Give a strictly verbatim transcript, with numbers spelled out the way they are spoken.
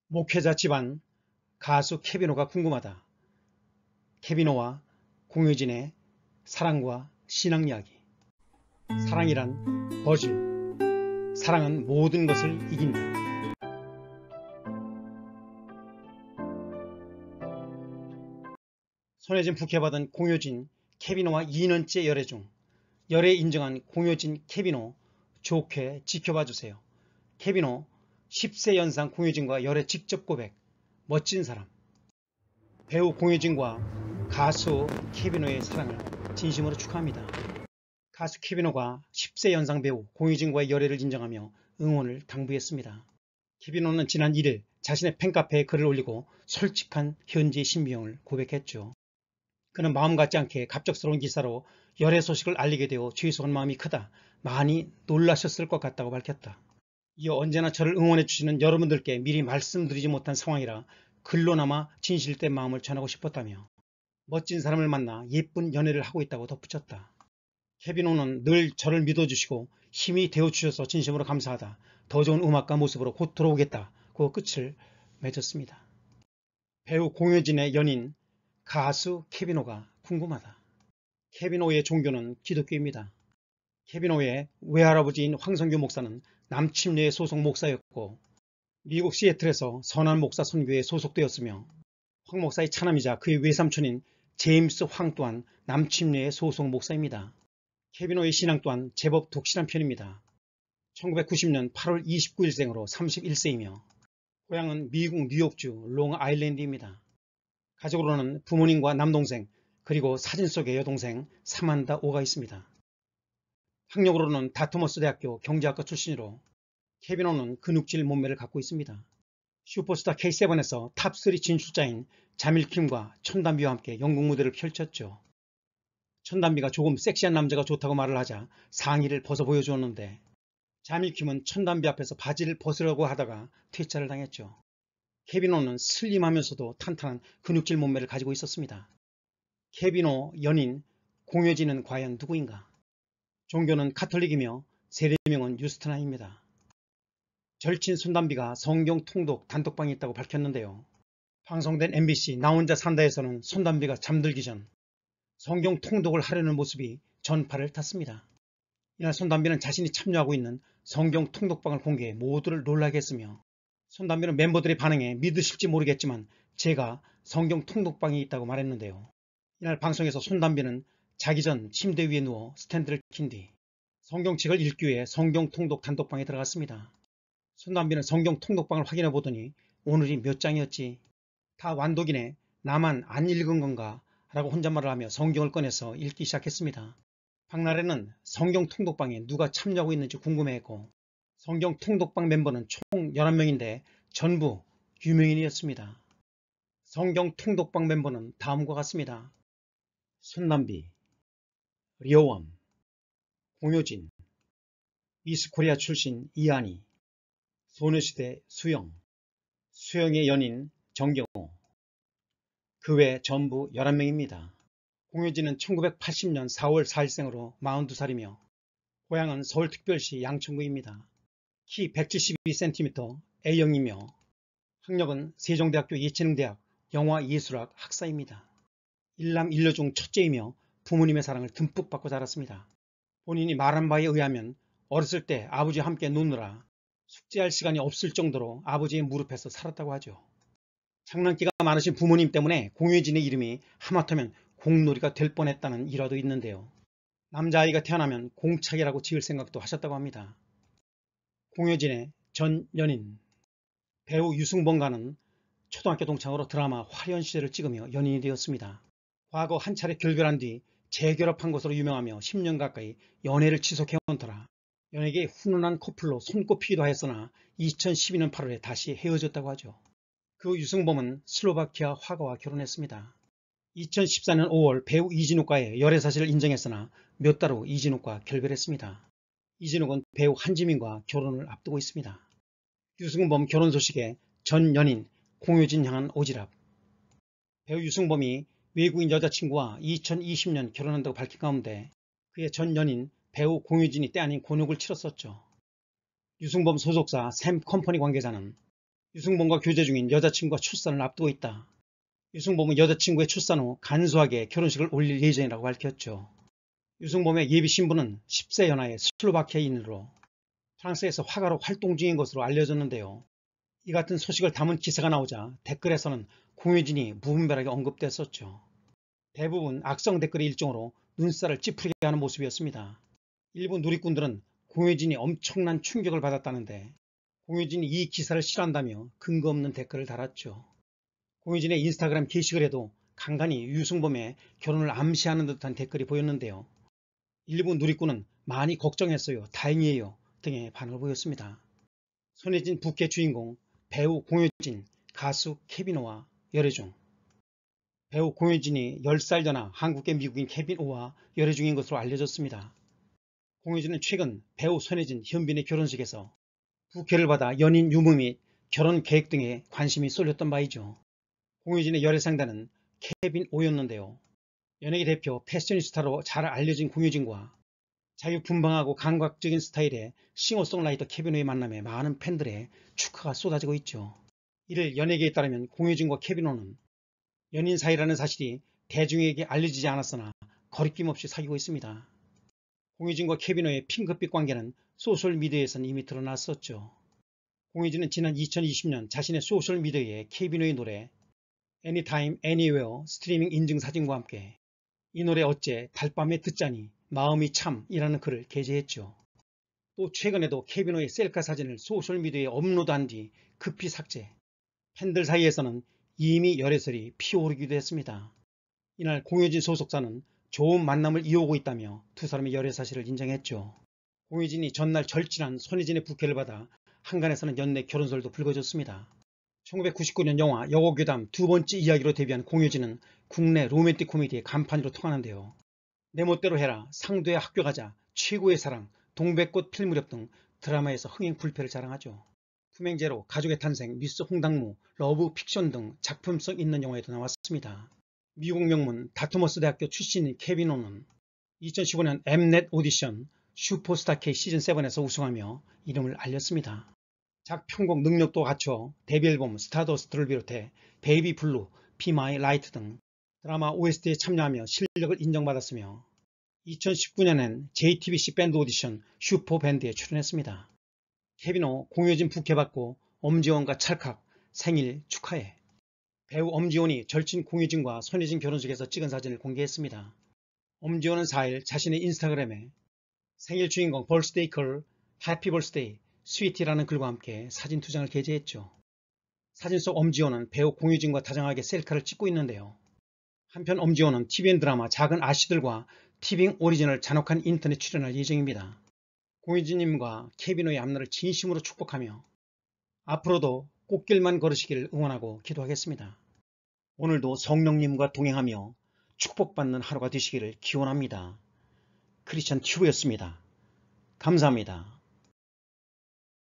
목회자 집안 가수 케비노가 궁금하다. 케비노와 공효진의 사랑과 신앙 이야기. 사랑이란 버즐. 사랑은 모든 것을 이긴다. 손예진 부케받은 공효진, 케비노와 이 년째 열애 중. 열애 인정한 공효진, 케비노 좋게 지켜봐주세요. 케비노 십 세 연상 공효진과 열애 직접 고백. 멋진 사람. 배우 공효진과 가수 케비노의 사랑을 진심으로 축하합니다. 가수 케비노가 십 세 연상 배우 공효진과의 열애를 인정하며 응원을 당부했습니다. 케비노는 지난 일 일 자신의 팬카페에 글을 올리고 솔직한 현재 신비형을 고백했죠. 그는 마음 같지 않게 갑작스러운 기사로 열애 소식을 알리게 되어 죄송한 마음이 크다. 많이 놀라셨을 것 같다고 밝혔다. 이어 언제나 저를 응원해 주시는 여러분들께 미리 말씀드리지 못한 상황이라 글로나마 진실된 마음을 전하고 싶었다며 멋진 사람을 만나 예쁜 연애를 하고 있다고 덧붙였다. 케비노는 늘 저를 믿어주시고 힘이 되어주셔서 진심으로 감사하다. 더 좋은 음악과 모습으로 곧 돌아오겠다고 끝을 맺었습니다. 배우 공효진의 연인 가수 케비노가 궁금하다. 케비노의 종교는 기독교입니다. 케비노의 외할아버지인 황성규 목사는 남침례 소속 목사였고 미국 시애틀에서 선한 목사 선교에 소속되었으며 황 목사의 차남이자 그의 외삼촌인 제임스 황 또한 남침례의 소속 목사입니다. 케비노의 신앙 또한 제법 독실한 편입니다. 천구백구십 년 팔월 이십구일생으로 삼십일 세이며 고향은 미국 뉴욕주 롱아일랜드입니다. 가족으로는 부모님과 남동생 그리고 사진 속의 여동생 사만다 오가 있습니다. 학력으로는 다트머스 대학교 경제학과 출신으로 케비노는 근육질 몸매를 갖고 있습니다. 슈퍼스타 케이 세븐에서 탑삼 진출자인 자밀킴과 천담비와 함께 영국 무대를 펼쳤죠. 천담비가 조금 섹시한 남자가 좋다고 말을 하자 상의를 벗어 보여주었는데 자밀킴은 천담비 앞에서 바지를 벗으려고 하다가 퇴짜를 당했죠. 케비노는 슬림하면서도 탄탄한 근육질 몸매를 가지고 있었습니다. 케비노 연인 공효진은 과연 누구인가? 종교는 카톨릭이며 세례명은 유스트나입니다. 절친 손담비가 성경 통독 단톡방에 있다고 밝혔는데요. 방송된 엠비씨 나 혼자 산다에서는 손담비가 잠들기 전 성경 통독을 하려는 모습이 전파를 탔습니다. 이날 손담비는 자신이 참여하고 있는 성경 통독방을 공개해 모두를 놀라게 했으며 손담비는 멤버들의 반응에 믿으실지 모르겠지만 제가 성경 통독방에 있다고 말했는데요. 이날 방송에서 손담비는 자기 전 침대 위에 누워 스탠드를 킨 뒤 성경책을 읽기 위해 성경 통독 단톡방에 들어갔습니다. 손담비는 성경 통독방을 확인해 보더니 오늘이 몇 장이었지? 다 완독이네. 나만 안 읽은 건가? 라고 혼잣말을 하며 성경을 꺼내서 읽기 시작했습니다. 박날에는 성경 통독방에 누가 참여하고 있는지 궁금해했고 성경 통독방 멤버는 총 열한 명인데 전부 유명인이었습니다. 성경 통독방 mem버는 다음과 같습니다. 손담비, 려원, 공효진, 미스코리아 출신 이한희, 소녀시대 수영, 수영의 연인 정경호, 그 외 전부 열한 명입니다. 공효진은 천구백팔십 년 사월 사일생으로 마흔두 살이며 고향은 서울특별시 양천구입니다. 키 백칠십이 센티미터, A형이며 학력은 세종대학교 예체능대학 영화예술학 학사입니다. 일남 일녀 중 첫째이며 부모님의 사랑을 듬뿍 받고 자랐습니다. 본인이 말한 바에 의하면 어렸을 때 아버지와 함께 노느라 숙제할 시간이 없을 정도로 아버지의 무릎에서 살았다고 하죠. 장난기가 많으신 부모님 때문에 공효진의 이름이 하마터면 공놀이가 될 뻔했다는 일화도 있는데요. 남자아이가 태어나면 공착이라고 지을 생각도 하셨다고 합니다. 공효진의 전 연인 배우 유승범과는 초등학교 동창으로 드라마 화려한 시절을 찍으며 연인이 되었습니다. 과거 한 차례 결별한 뒤 재결합한 것으로 유명하며 십 년 가까이 연애를 지속해온 터라 연예계의 훈훈한 커플로 손꼽히기도 했으나 이천십이 년 팔월에 다시 헤어졌다고 하죠. 그 유승범은 슬로바키아 화가와 결혼했습니다. 이천십사 년 오월 배우 이진욱과의 열애 사실을 인정했으나 몇 달 후 이진욱과 결별했습니다. 이진욱은 배우 한지민과 결혼을 앞두고 있습니다. 유승범 결혼 소식에 전 연인 공효진 향한 오지랖. 배우 유승범이 외국인 여자친구와 이천이십 년 결혼한다고 밝힌 가운데 그의 전 연인 배우 공효진이 때 아닌 곤욕을 치렀었죠. 유승범 소속사 샘 컴퍼니 관계자는 유승범과 교제 중인 여자친구가 출산을 앞두고 있다. 유승범은 여자친구의 출산 후 간소하게 결혼식을 올릴 예정이라고 밝혔죠. 유승범의 예비 신부는 십 세 연하의 슬로바키아인으로 프랑스에서 화가로 활동 중인 것으로 알려졌는데요. 이 같은 소식을 담은 기사가 나오자 댓글에서는 공효진이 무분별하게 언급됐었죠. 대부분 악성 댓글의 일종으로 눈살을 찌푸리게 하는 모습이었습니다. 일부 누리꾼들은 공효진이 엄청난 충격을 받았다는데 공효진이 이 기사를 싫어한다며 근거 없는 댓글을 달았죠. 공효진의 인스타그램 게시글에도 간간히 유승범의 결혼을 암시하는 듯한 댓글이 보였는데요. 일부 누리꾼은 많이 걱정했어요, 다행이에요 등의 반응을 보였습니다. 손예진 부캐 주인공 배우 공효진, 가수 케빈 호와 열애 중. 배우 공효진이 열 살 연하 한국계 미국인 케빈 호와 열애 중인 것으로 알려졌습니다. 공효진은 최근 배우 손예진, 현빈의 결혼식에서 부케를 받아 연인 유무 및 결혼 계획 등에 관심이 쏠렸던 바이죠. 공효진의 열애 상대는 케빈 호였는데요. 연예계 대표 패셔니스타로 잘 알려진 공효진과 자유분방하고 감각적인 스타일의 싱어송라이터 케빈 호의 만남에 많은 팬들의 축하가 쏟아지고 있죠. 이를 연예계에 따르면 공효진과 케빈 호는 연인 사이라는 사실이 대중에게 알려지지 않았으나 거리낌 없이 사귀고 있습니다. 공효진과 케빈 호의 핑크빛 관계는 소셜미디어에서는 이미 드러났었죠. 공효진은 지난 이천이십 년 자신의 소셜미디어에 케빈 호의 노래 Anytime Anywhere 스트리밍 인증 사진과 함께 이 노래 어째 달밤에 듣자니 마음이 참 이라는 글을 게재했죠. 또 최근에도 케빈 호의 셀카 사진을 소셜미디어에 업로드한 뒤 급히 삭제. 팬들 사이에서는 이미 열애설이 피어오르기도 했습니다. 이날 공효진 소속사는 좋은 만남을 이어오고 있다며 두 사람의 열애 사실을 인정했죠. 공효진이 전날 절친한 손예진의 부케를 받아 한간에서는 연내 결혼설도 불거졌습니다. 천구백구십구 년 영화 여고괴담 두 번째 이야기로 데뷔한 공효진은 국내 로맨틱 코미디의 간판으로 통하는데요. 내 멋대로 해라, 상도에 학교 가자, 최고의 사랑, 동백꽃 필 무렵 등 드라마에서 흥행 불패를 자랑하죠. 품행제로, 가족의 탄생, 미스 홍당무, 러브 픽션 등 작품성 있는 영화에도 나왔습니다. 미국 명문 다트머스 대학교 출신인 케빈 호는 이천십오 년 엠넷 오디션 슈퍼스타 K 시즌칠에서 우승하며 이름을 알렸습니다. 작편곡 능력도 갖춰 데뷔 앨범 스타더스트를 비롯해 베이비 블루, 비 마이 라이트 등 드라마 오에스티에 참여하며 실력을 인정받았으며 이천십구 년엔 제이티비씨 밴드 오디션 슈퍼밴드에 출연했습니다. 케빈 호 공효진 부케 받고 엄지원과 찰칵 생일 축하해. 배우 엄지원이 절친 공효진과 손예진 결혼식에서 찍은 사진을 공개했습니다. 엄지원은 사 일 자신의 인스타그램에 생일 주인공 벌스데이 걸 해피 벌스데이 스위티라는 글과 함께 사진 두 장을 게재했죠. 사진 속 엄지원은 배우 공효진과 다정하게 셀카를 찍고 있는데요. 한편 엄지원은 티비엔 드라마 작은 아씨들과 티빙 오리지널 잔혹한 인터넷 출연할 예정입니다. 공효진님과 케빈 호의 앞날을 진심으로 축복하며 앞으로도 꽃길만 걸으시기를 응원하고 기도하겠습니다. 오늘도 성령님과 동행하며 축복받는 하루가 되시기를 기원합니다. 크리스천 튜브였습니다. 감사합니다.